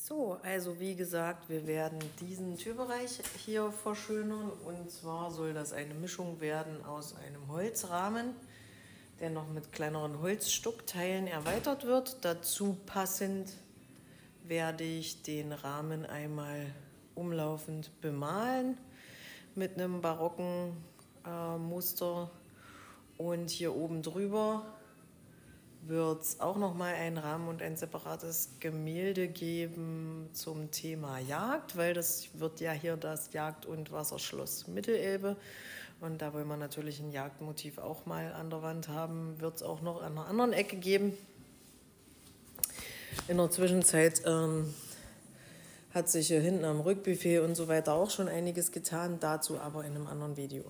So, also wie gesagt, wir werden diesen Türbereich hier verschönern, und zwar soll das eine Mischung werden aus einem Holzrahmen, der noch mit kleineren Holzstuckteilen erweitert wird. Dazu passend werde ich den Rahmen einmal umlaufend bemalen mit einem barocken Muster, und hier oben drüber wird es auch noch mal einen Rahmen und ein separates Gemälde geben zum Thema Jagd, weil das wird ja hier das Jagd- und Wasserschloss Mittelelbe, und da wollen wir natürlich ein Jagdmotiv auch mal an der Wand haben. Wird es auch noch an einer anderen Ecke geben. In der Zwischenzeit hat sich hier hinten am Rückbuffet und so weiter auch schon einiges getan, dazu aber in einem anderen Video.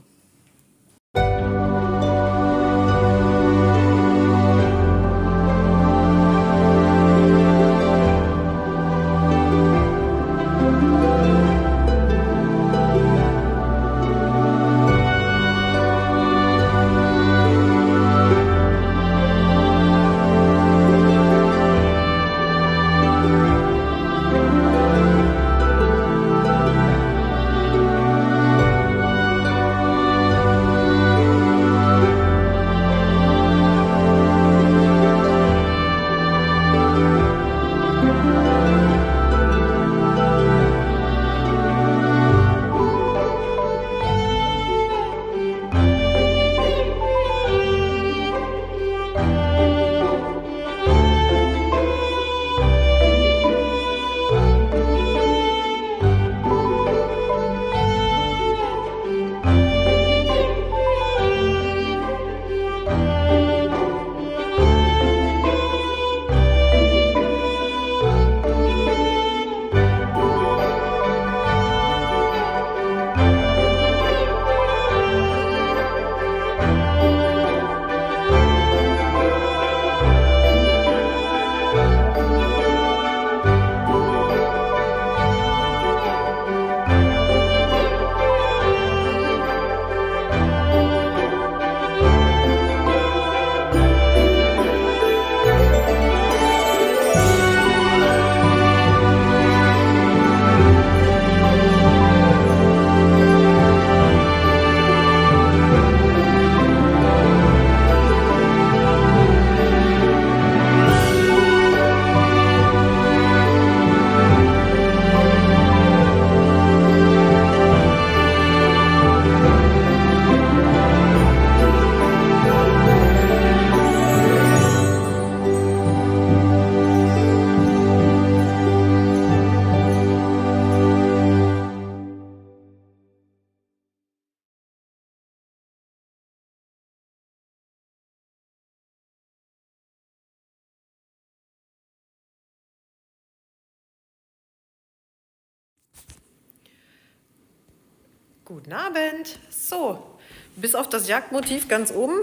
Guten Abend. So, bis auf das Jagdmotiv ganz oben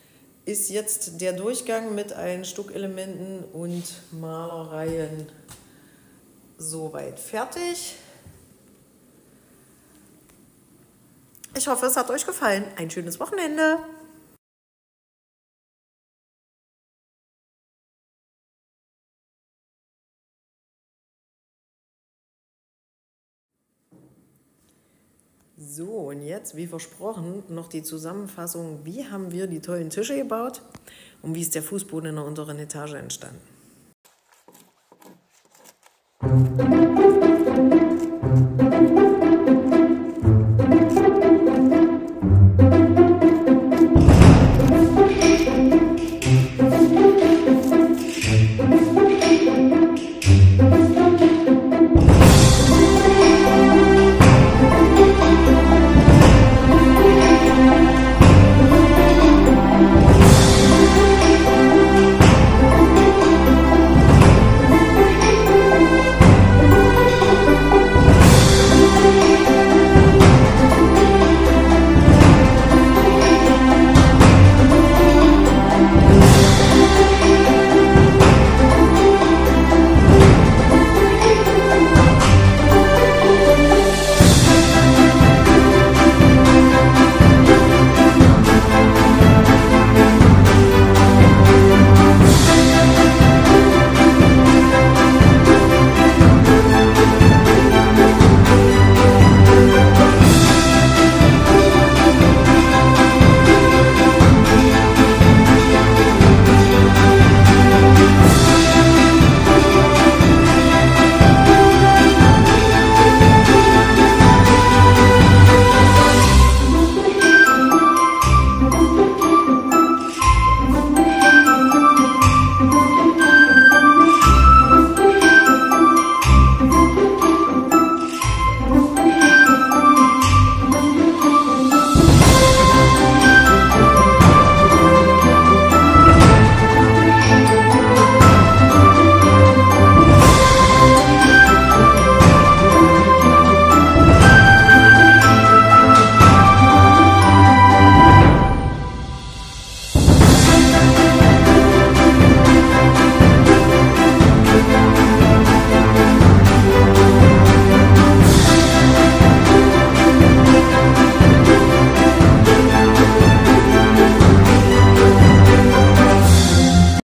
ist jetzt der Durchgang mit allen Stuckelementen und Malereien soweit fertig. Ich hoffe, es hat euch gefallen. Ein schönes Wochenende. So, und jetzt, wie versprochen, noch die Zusammenfassung, wie haben wir die tollen Tische gebaut und wie ist der Fußboden in der unteren Etage entstanden.